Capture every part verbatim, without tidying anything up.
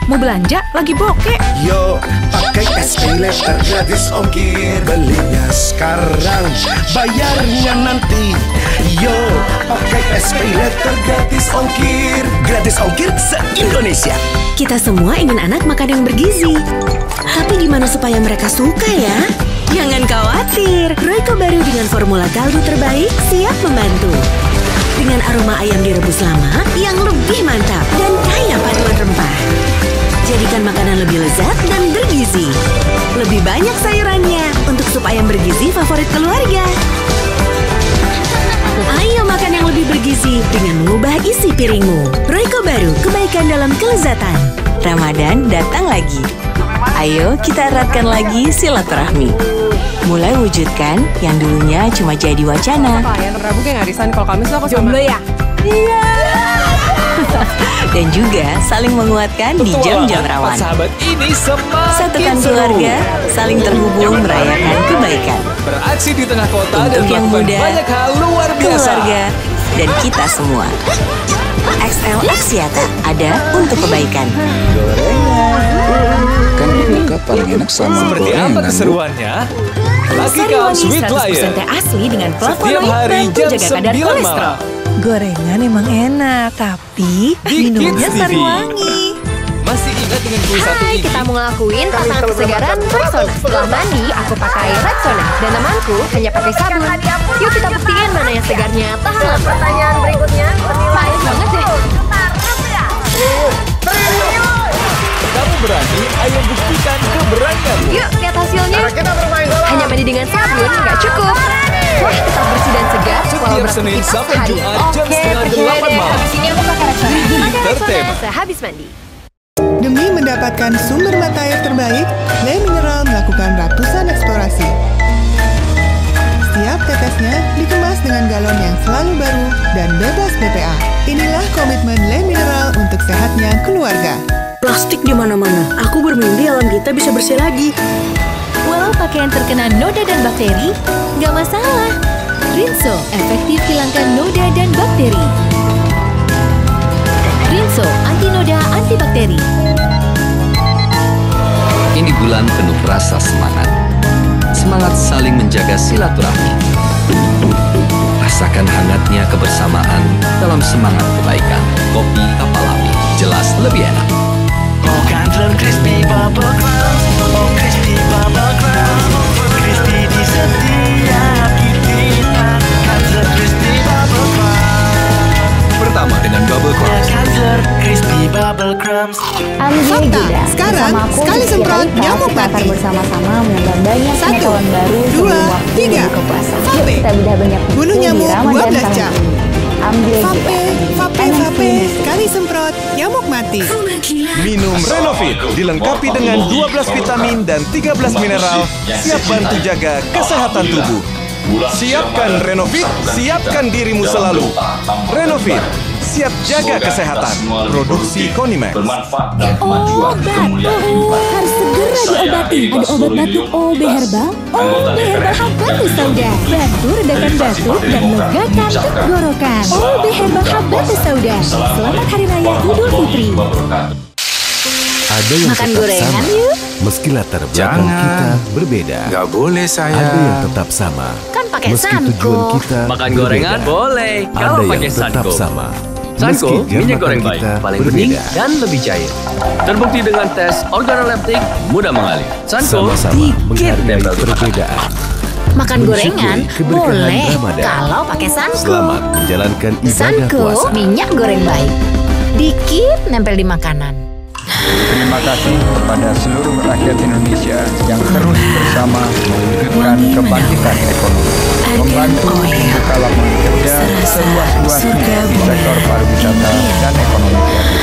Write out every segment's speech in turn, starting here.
Mau belanja lagi bokeh. Yo, pakai S P Letter gratis ongkir. Belinya sekarang, bayarnya nanti. Yo, pakai S P Letter gratis ongkir. Gratis ongkir se-Indonesia. Kita semua ingin anak makan yang bergizi. Tapi gimana supaya mereka suka ya? Jangan khawatir, Royco baru dengan formula kaldu terbaik siap membantu. Dengan aroma ayam direbus lama yang lebih mantap dan kaya paduan rempah. Jadikan makanan lebih lezat dan bergizi. Lebih banyak sayurannya untuk sup ayam bergizi favorit keluarga. Ayo makan yang lebih bergizi dengan mengubah isi piringmu. Royco baru, kebaikan dalam kelezatan. Ramadan datang lagi. Ayo kita eratkan lagi silaturahmi. Mulai wujudkan yang dulunya cuma jadi wacana. Kalian Rabu kayak ngarisan, kalau Kamis lo Jomblo ya? Iya. Dan juga saling menguatkan di jam-jam rawan. Sahabat ini semakin Satukan seru. keluarga, saling terhubung merayakan kebaikan. Beraksi di tengah kota dan Untuk yang melakukan muda, banyak hal luar biasa. keluarga, dan kita semua. X L Axiata ada untuk kebaikan. Kan buka paling enak sama Seperti gorengan, apa Bu. keseruannya? Lucky Sari Cup wangi Sweet seratus persen Lion. teh asli dengan Setiap flavonoid hari bantu jam jaga kadar sembilan kolesterol. malam. Gorengan emang enak, tapi Di minumnya Kids sari T V. wangi. Masih ingat dengan kuis satu Hai, ini? kita mau ngelakuin tantangan kesegaran Rexona. Setelah mandi, aku pakai Rexona. Dan temanku hanya pakai sabun. Yuk kita buktiin mana yang segarnya tahan lama. Pertanyaan berikutnya, baik banget deh. Kamu berani? Ayo buktikan keberanian. Yuk, lihat hasilnya. Hanya mandi dengan sabun, nggak cukup. Wah, tetap bersih dan segar. walau Setiap Senin beraktivitas sampai seharian. Jumat jam Oke, setengah percaya delapan deh. malam. Habis ini aku pakai Rexona. Pakai Tertema. Rexona sehabis mandi. Demi mendapatkan sumber mata air terbaik, Le Mineral melakukan ratusan eksplorasi. Setiap tetesnya dikemas dengan galon yang selalu baru dan bebas B P A. Inilah komitmen Le Mineral untuk sehatnya keluarga. Plastik di mana-mana. Aku bermimpi alam kita bisa bersih lagi. Walau pakaian terkena noda dan bakteri, nggak masalah. Rinso efektif hilangkan noda dan bakteri. Rinso anti noda, anti bakteri. Ini bulan penuh rasa semangat. Semangat saling menjaga silaturahmi. Rasakan hangatnya kebersamaan dalam semangat kebaikan. Kopi Kapal Api, jelas lebih enak. Oh Kansler Crispy Bubble Crumbs, oh Crispy Bubble Crumbs, crispy di setiap gigitan. Kansler Crispy Bubble Crumbs. Pertama dengan Bubble Ya Crumbs. Kansler Crispy Bubble Crumbs. Fakta, sekarang sekali semprot nyamuk mati. bersama-sama menambah banyak Satu, pengetahuan baru dua, sebelum waktu tiga. menuju ke puasa. Yuk Vape. kita bedah banyak Bunuh buku di nyamuk Ramadan dua belas tahun jam. ini. Ambil Vape, juga. vape, vape, sekali semprot nyamuk mati. Minum Renovit dilengkapi dengan dua belas vitamin dan tiga belas mineral, siap bantu jaga kesehatan tubuh. Siapkan Renovit, siapkan dirimu selalu. Renovit, siap jaga kesehatan. Produksi Konimax. Oh, batuk. Harus segera diobati. Ada obat batuk O B Herbal. O B Herbal Habatus Sauda. Bantu redakan batuk dan legakan tenggorokan. O B Herbal Habatus Sauda. Selamat Hari Raya Idul Fitri. Ada yang Makan tetap gorengan sama, yuk. meski latar belakang Jangan. kita berbeda. Gak boleh saya. Ada yang tetap sama, Kan pakai meski Sanko. tujuan kita Makan berbeda. gorengan boleh, kalau Ada pakai yang tetap Sanko. sama, Sanko, meski jam minyak makan goreng baik, kita paling bening berbeda. dan lebih cair. Terbukti dengan tes organoleptik, mudah mengalir. Sanko, Sama-sama dikit menghargai nempel. perbedaan. Makan gorengan Mensyukuri keberkahan boleh Ramadan. kalau pakai Sanko. Selamat menjalankan ibadah Sanko, puasa. minyak goreng baik. Dikit nempel di makanan. Terima kasih kepada seluruh rakyat Indonesia yang terus bersama mewujudkan kebangkitan ekonomi, membantu membuka lapangan kerja seluas-luasnya di sektor pariwisata dan ekonomi kreatif.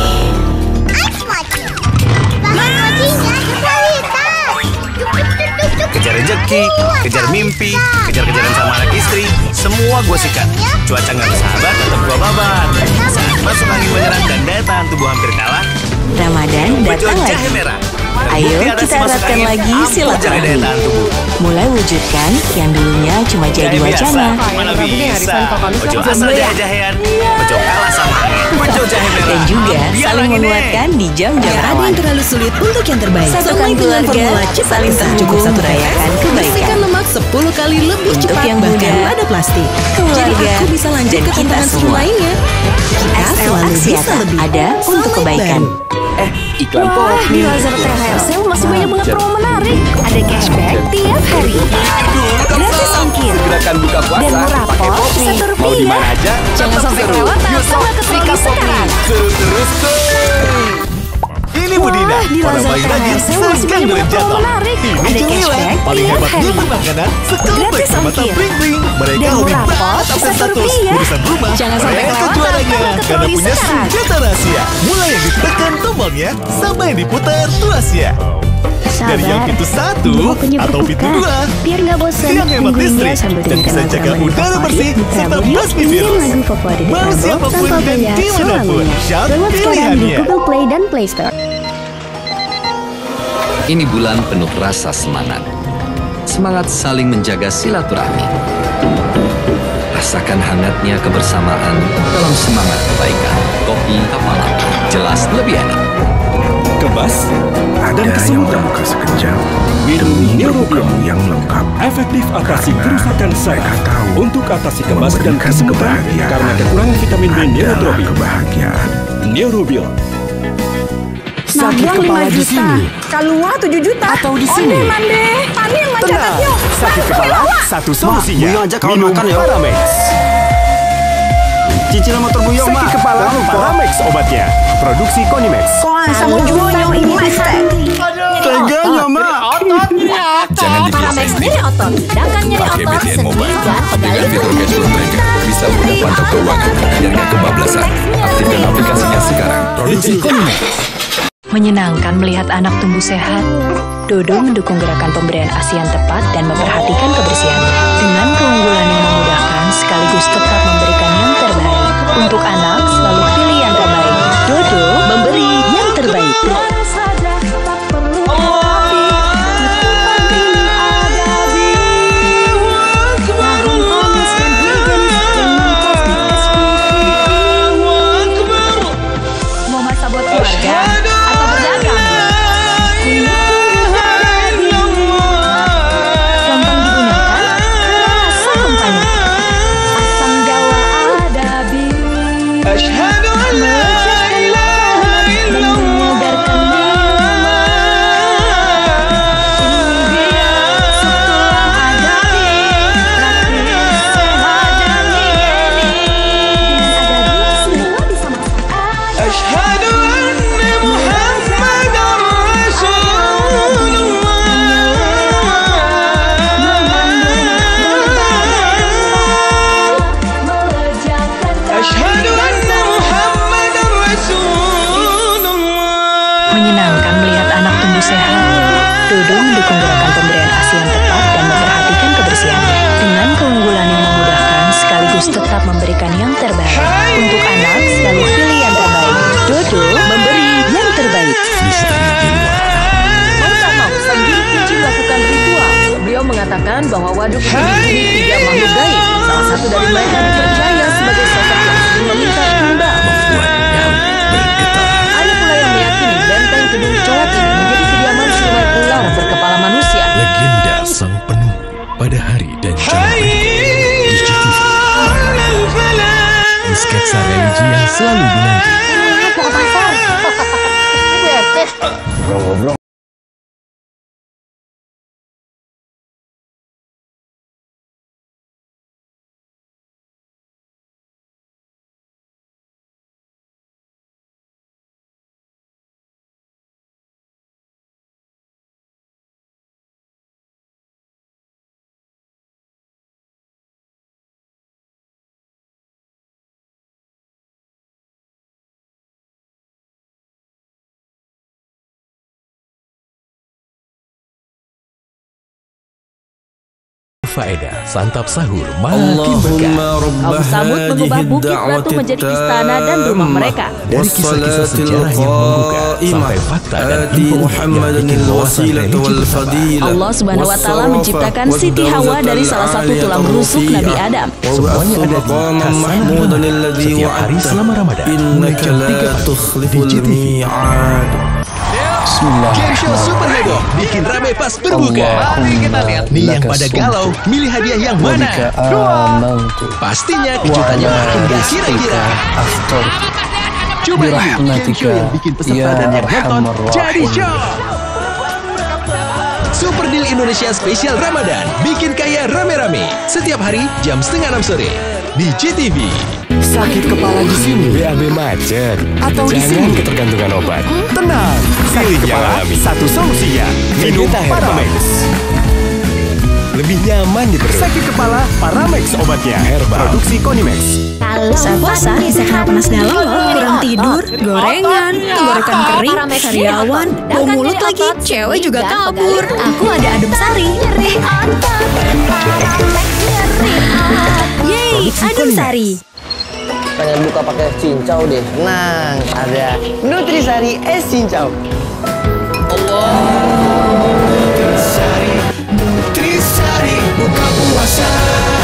Kejar rezeki, kejar mimpi, kejar-kejaran sama anak istri, semua gue sikat. Cuaca nggak bersahabat, tetap gue babat. Saat masuk angin menyerang dan daya tahan tubuh hampir kalah, Ramadan datang Bejo lagi. jahe merah. Ayo Terbukti ada kita si masuk eratkan angin, lagi ampuh jahe daya silaturahmi. tahan tubuh. mulai wujudkan yang dulunya cuma jadi wacana. Mana bisa. Ojo asal jahe-jahean. Ojo kalah sama Ojo jahe merah. Dan juga saling menguatkan di jam-jam rawan. Ada yang terlalu sulit untuk yang terbaik. Satukan keluarga, saling tercukup satu rayakan kebaikan. Bersihkan lemak sepuluh kali lebih untuk cepat yang bahkan pada plastik. Keluarga, jadi aku bisa lanjut ke tantangan seru lainnya. Kita selalu bisa lebih. Ada untuk kebaikan. Eh, iklan Wah, pop. di Lazada T H R Sale masih banyak banget promo menarik. Ada cashback tiap hari. Gratis ongkir. Gerakan buka puasa Dan murah pakai pop Poppy. satu Mau rupiah. di mana aja? Jangan tetap sampai seru. kelewatan. Yuk, Sama ke sikat Troli Poppy. sekarang. Seru terus tuh. Ini Budina, Wah, di orang Lazada bayi T H R rajin Sale masih segan banyak duit banget promo jatuh. menarik. Ini Ada cemilan, cashback paling tiap hebat hari. nyaman makanan, sekompleks Gratis mata ongkir. bling bling. Mereka Dan lebih murah pop berat satu update status rupiah. urusan rumah. Jangan sampai Mereka kelewatan. juaranya Sama ke karena Troli punya sekarang. senjata rahasia. Mulai yang ditekan tombolnya sampai yang diputar tuasnya. Dari yang pintu satu atau pintu dua, biar nggak bosan yang hemat listrik dan bisa jaga udara bersih serta basmi virus. Mau siapapun dan dimanapun, Shout Download sekarang di pilihannya. Google Play dan Play Store. Ini bulan penuh rasa semangat. Semangat saling menjaga silaturahmi. Rasakan hangatnya kebersamaan dalam semangat kebaikan. Kopi Kapal Api, jelas lebih enak. Kebas dan Ada yang kesemutan. terluka sekejap Minum demi Neurobion. kamu yang lengkap. Efektif atasi Karena kerusakan saraf. mereka tahu Untuk atasi kebas dan memberikan kesemutan kebahagiaan karena kekurangan vitamin B adalah neurotropin. kebahagiaan. Neurobion. Sakit kepala di sini Keluar tujuh juta. atau di sini? Onde mande. Pani yang Tenang, mencatatnya. sakit kepala satu solusinya. Buyong aja kawan Minum makan ya. Paramex. Cicilan motor buyong, Sakit Mak. kepala Paramex obatnya. Produksi Konimex. Sama jualnya ini master. Teganya, Mak. Jangan Paramex dibiasain. nyeri otot. Sedangkan nyeri Pakai otot B T N sendi Mobile. dan Dengan pegali fitur cash flow mereka bisa mudah pantau keuangan biar nggak kebablasan. Aktifkan aplikasinya sekarang. Produksi Konimex. Menyenangkan melihat anak tumbuh sehat. Dodo mendukung gerakan pemberian ASI yang tepat dan memperhatikan kebersihannya. Dengan keunggulan yang memudahkan sekaligus tetap memberikan yang terbaik. Untuk anak, selalu pilih yang terbaik. Dodo memberi yang terbaik. Mau masak buat keluarga atau berdagang? Gampang digunakan, rasa kempanya. Asam Jawa ada di menyegarkan minuman. Ini dia sup tulang adabi, praktis, sehat dan higienis. Dengan adabi, semua bisa masak. Menyenangkan melihat anak tumbuh sehat. Dodo mendukung gerakan pemberian ASI yang tepat dan memperhatikan kebersihannya. Dengan keunggulan yang memudahkan sekaligus tetap memberikan yang terbaik. Untuk anak, selalu pilih yang terbaik. Dodo memberi yang terbaik. Pertama, Sanggih Kunci melakukan ritual. Beliau mengatakan bahwa waduk itu dihuni tiga makhluk gaib. Salah satu dari mereka dipercaya sebagai sosok yang sering meminta tumbang. Ada pula yang meyakini benteng gedung Colok ini menjadi kediaman siluman ular berkepala manusia. Legenda sang penuh pada hari dan jam di G T V. Sketsa religi yang selalu dinanti. Mau ke pasar. Ngobrol-ngobrol. berfaedah, santap sahur makin berkah. Kaum Samud mengubah bukit batu menjadi istana dan rumah mereka. Dari kisah-kisah sejarah yang menggugah sampai fakta dan informasi yang bikin wawasan religi bertambah. Allah Subhanahu wa Ta'ala menciptakan Siti Hawa dari salah satu tulang rusuk Nabi Adam. Semuanya ada di Hasan setiap hari selama Ramadan mulai jam tiga pagi di J T V. Game show super heboh bikin ramai pas berbuka. Mari kita lihat nih yang pada galau milih hadiah yang mana. Pastinya kejutannya makin gak kira-kira. Coba ini game show yang bikin peserta dan yang nonton jadi show. Super Deal Indonesia Spesial Ramadan bikin kaya rame-rame setiap hari jam setengah enam sore di J T V. Sakit kepala di sini, B A B macet, atau di sini ketergantungan obat. Tenang, pilih yang alami. Satu solusinya, minum Paramex. Lebih nyaman di perut. Sakit kepala, Paramex obatnya. Herbal. Produksi Konimex. Saat puasa bisa kena panas dalam loh, kurang tidur, gorengan, tenggorokan kering, sariawan, bau mulut lagi, cewek juga kabur. Aku ada adem sari. Yeay, adem sari. Pengen buka pakai es cincau deh. Tenang, ada Nutrisari es cincau. Allah. Nutrisari, Nutrisari, buka puasa.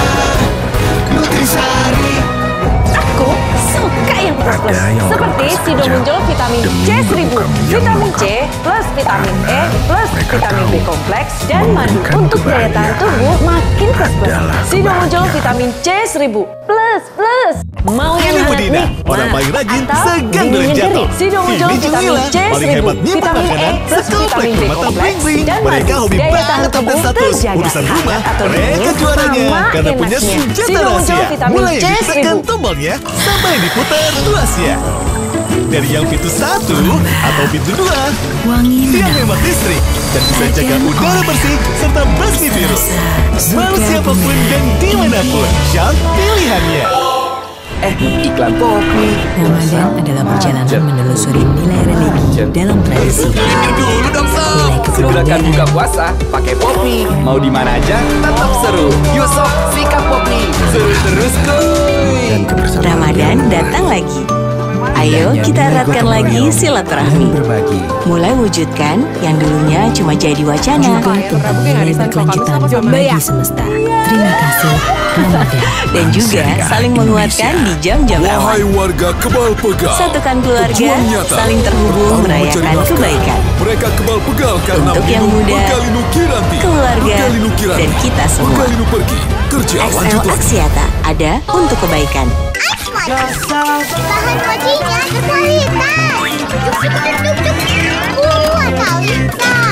Nutrisari. Aku suka yang plus-plus, seperti Sido muncul vitamin C seribu, vitamin C plus vitamin E plus vitamin B kompleks dan madu untuk daya tahan tubuh makin plus-plus. Sido muncul vitamin C seribu plus plus. Mau yang hangat nih, orang paling rajin, segan dingin dari jatuh. nyeri. Sido muncul vitamin C seribu, vitamin E plus vitamin B kompleks dan mereka madu hobi daya banget tahan tubuh update status. terjaga. Urusan rumah, Hangat atau mereka dingin juaranya sama karena punya enaknya. senjata Sido muncul rahasia. vitamin Mulai C ditekan seribu. tombolnya sampai diputar tuasnya. Dari yang pintu satu atau pintu dua, yang hemat listrik dan bisa jaga udara bersih serta basmi virus. Mau siapapun dan dimanapun, Sharp pilihannya. Eh, iklan kopi. Ramadan adalah perjalanan menelusuri nilai religi dalam tradisi. Dulu dong, Sob. Silakan buka puasa pakai Poppy. Mau di mana aja tetap seru. Yuk, Sob, sikat Poppy. Seru terus, kuy. Ramadan datang lagi. Ayo kita eratkan lagi silaturahmi. Mulai wujudkan yang dulunya cuma jadi wacana. Juga tentang nilai berkelanjutan bagi semesta. Terima kasih, Ramadan. Dan juga saling menguatkan di jam-jam Wahai rawan. warga Kebal Pegal, Satukan keluarga, pejuang nyata, saling terhubung tahu merayakan mencari nafkah. kebaikan. Mereka Kebal Pegal karena Untuk yang minum muda, Pegalinu Kiranti, keluarga, Pegalinu Kiranti, dan kita semua. Pegalinu pergi, kerja X L lanjut lagi. Axiata ada untuk kebaikan. Bahan mochinya berkualitas. Duk duk duk duk duk. Kuat kualitas.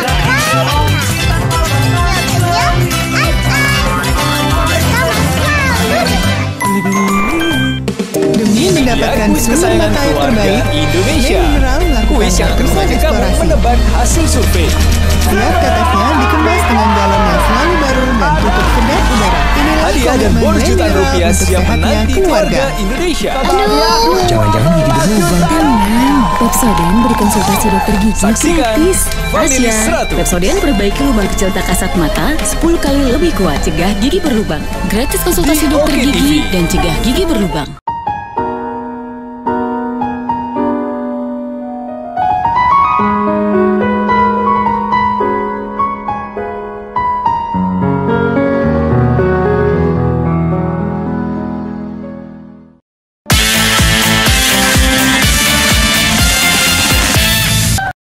Demi mendapatkan sumber mata air terbaik, Indonesia. Le Mineral melakukan Kuis yang terus ratusan mengejam eksplorasi. menebak hasil survei. Setiap tetesnya dikemas dengan galon yang selalu baru dan tutup kedap udara. Inilah Hadiah dan komitmen bonus Le jutaan Mineral rupiah untuk siap sehatnya menanti keluarga. keluarga Indonesia. Jangan-jangan gigi berlubang. Tenang, Pepsodent beri konsultasi dokter gigi Saksikan gratis. Family Asia, seratus. Pepsodent perbaiki lubang kecil tak kasat mata sepuluh kali lebih kuat cegah gigi berlubang. Gratis konsultasi dokter Oke, gigi T V. dan cegah gigi berlubang.